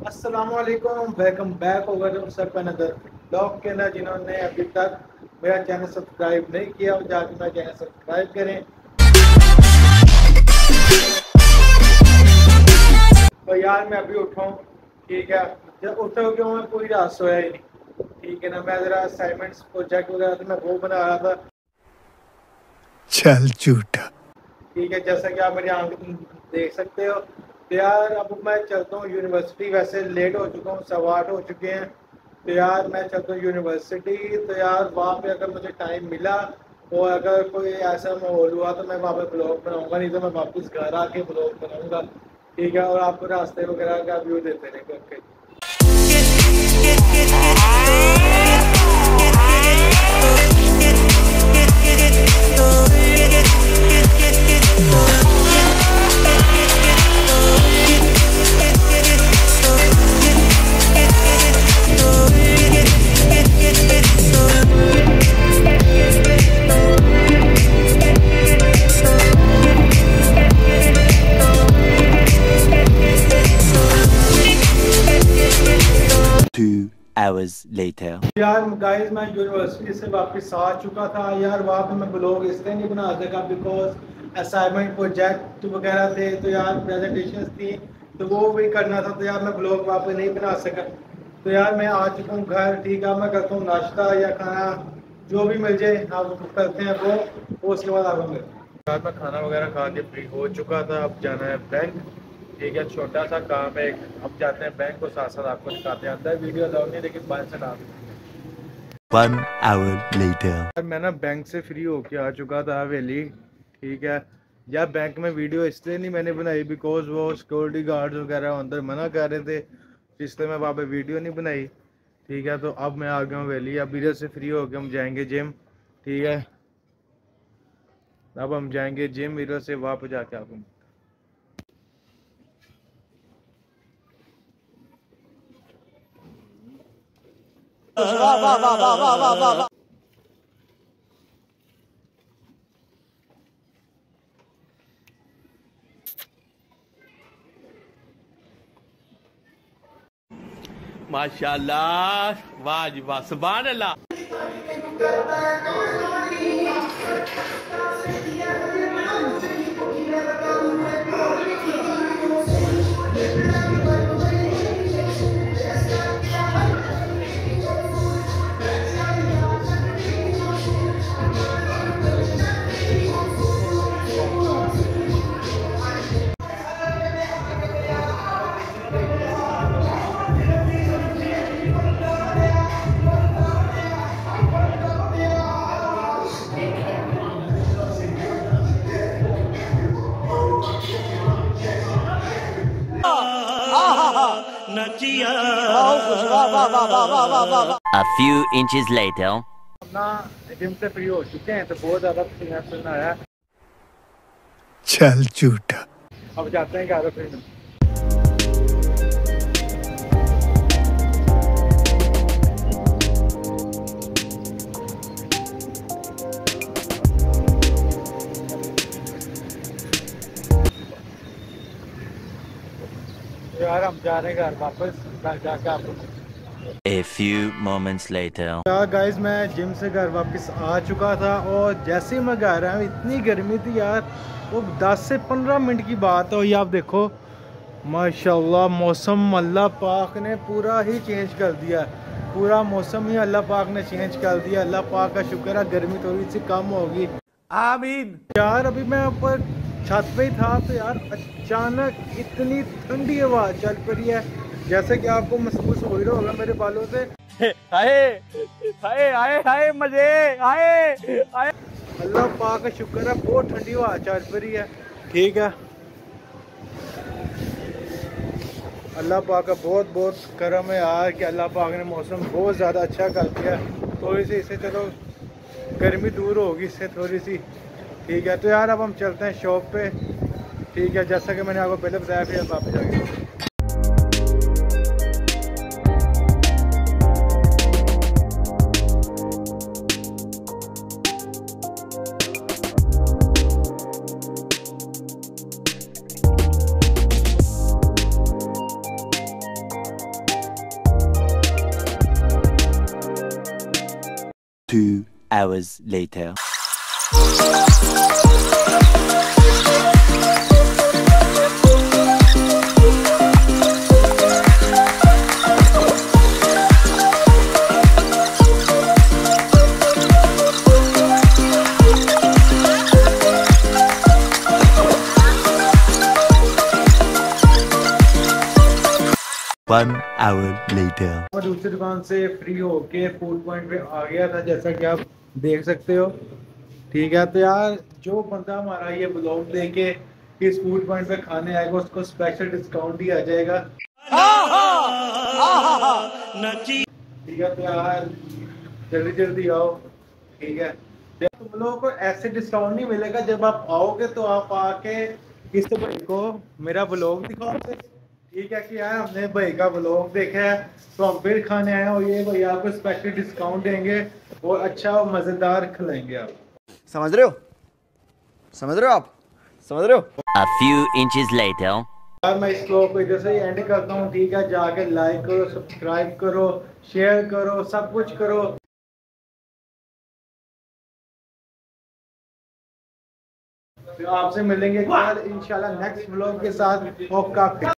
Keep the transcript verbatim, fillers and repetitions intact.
अस्सलामुअलैकुम, welcome back ओवर सब अनदर ब्लॉग के अंदर। जिन्होंने अभी तक मेरा चैनल सब्सक्राइब नहीं किया वो जाकर मेरा चैनल सब्सक्राइब करें। तो यार मैं अभी उठाऊँ, ठीक है। जब उठा हो गया मैं पूरी रात सोया ही नहीं, ठीक है ना। मैं ज़रा असाइनमेंट्स प्रोजेक्ट वगैरह तो मैं वो बना रहा था। चल झूठा, ठीक है, जैसा कि आप मेरी आंख देख सकते हो। तो यार अब मैं चलता हूँ यूनिवर्सिटी। वैसे लेट हो चुका हूँ, सवा आठ हो चुके हैं। तो यार मैं चलता हूँ यूनिवर्सिटी। तो यार वहाँ पे अगर मुझे टाइम मिला और अगर कोई ऐसा माहौल हुआ तो मैं वहाँ पे ब्लॉग बनाऊंगा, नहीं तो मैं वापस घर आके ब्लॉग बनाऊंगा, ठीक है। और आपको रास्ते वगैरह का व्यू देते रहेंगे। Okay, Two hours later. यार गाइस मैं यूनिवर्सिटी से वापस आ चुका था। यार वहाँ पे मैं ब्लॉग इसलिए नहीं बना सका बिकॉज असाइनमेंट प्रोजेक्ट वगैरह थे, तो यार प्रेजेंटेशंस थी तो वो भी करना था। तो यार मैं ब्लॉग वहाँ पे नहीं बना सका। तो यार मैं आ चुका हूँ घर, ठीक है। मैं करता हूँ नाश्ता या खाना, जो भी मिल जाए आप करते हैं वो, वो उसके बाद आगे मिलते हैं। यार मैं खाना वगैरह खा के फ्री हो चुका था। अब जाना है बैंक, ठीक है। छोटा सा काम है, अब जाते हैं बैंक को, साथ साथ आपको दिखाते हैं। अंदर वीडियो अलाउड नहीं, लेकिन बाहर से डाल। One hour later. मैं ना बैंक से फ्री होके आ चुका था हवेली, ठीक है। यार बैंक में वीडियो इसलिए नहीं मैंने बनाई बिकॉज वो सिक्योरिटी गार्ड्स वगैरह अंदर मना कर रहे थे, इसलिए मैं वहाँ पे वीडियो नहीं बनाई, ठीक है। तो अब मैं आ गया हूँ हवेली। अब इधर से फ्री होके हम जाएंगे जिम, ठीक है। अब हम जाएंगे जिम, इधर से वहाँ पे जाके आपको वाह वाह वाह वाह वाह वाह वाह वाह। माशाल्लाह, वाह जी वाह, सुभान अल्लाह। A few inches later. अपना जिम से फ्री हो चुके हैं तो बहुत ज़्यादा पसीना पसीना आया। चल झूठा। अब जाते हैं घर पे। यार हम जा रहे हैं घर वापस, घर जाकर आपको। A few moments later. यार गाइस मैं जिम से घर वापस आ चुका था और जैसे ही मैं घर आया इतनी गर्मी थी यार, वो दस से पंद्रह मिनट की बात है। और ये आप देखो माशाल्लाह मौसम अल्लाह पाक ने पूरा ही चेंज कर दिया। पूरा मौसम ही अल्लाह पाक ने चेंज कर दिया। अल्लाह पाक का शुक्र है, गर्मी थोड़ी सी कम होगी, आमीन। यार अभी मैं ऊपर छत पे ही था तो यार अचानक इतनी ठंडी हवा चल पड़ी है, जैसे कि आपको महसूस हो रहा होगा मेरे बालों से। हाय हाय हाय हाय, मजे हाय हाय। अल्लाह पाक का शुक्र है, बहुत ठंडी हवा चल पड़ी है, ठीक है। अल्लाह पाक का बहुत बहुत करम है यार कि अल्लाह पाक ने मौसम बहुत ज़्यादा अच्छा कर दिया। थोड़ी सी इससे चलो गर्मी दूर होगी इससे थोड़ी सी, ठीक है। तो यार अब हम चलते हैं शॉप पे, ठीक है। जैसा कि मैंने आपको पहले बताया, फिर वापस जाएंगे। hours later. One hour later. मैं दूसरी दुकान से फ्री होके फूड पॉइंट पे आ गया था, जैसा कि आप देख सकते हो। ठीक है, तो यार जो बंदा हमारा ये ब्लॉग देखे इस फूड पॉइंट पे खाने आएगा उसको स्पेशल डिस्काउंट दिया जाएगा। ठीक है, तो यार जल्दी जल्दी आओ। ठीक है, तुम लोगों को ऐसे डिस्काउंट नहीं मिलेगा। जब आप आओगे तो आप आके इस भाई को मेरा ब्लॉग दिखाओगे। ठीक है कि यार हमने भाई का ब्लॉग देखा है तो हम फिर खाने आए और ये भाई आपको स्पेशल डिस्काउंट देंगे और अच्छा और मजेदार खिलाएंगे। आप समझ रहे हो? समझ रहे हो आप? समझ रहे हो? A few inches later. यार मैं इस ब्लॉग को इधर से ही एंड करता हूँ। ठीक है, जाके लाइक करो, सब्सक्राइब करो, शेयर करो, सब कुछ करो। तो आपसे मिलेंगे कल इंशाल्लाह नेक्स्ट ब्लॉग के साथ। और काफी